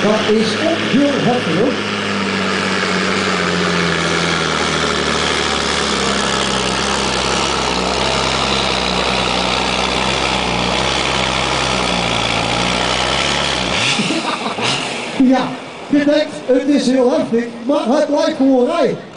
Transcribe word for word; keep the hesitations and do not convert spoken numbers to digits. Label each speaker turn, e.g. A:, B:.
A: Dat is ongelooflijk. Ja, je denkt het is heel heftig, maar het lijkt gewoon rijden.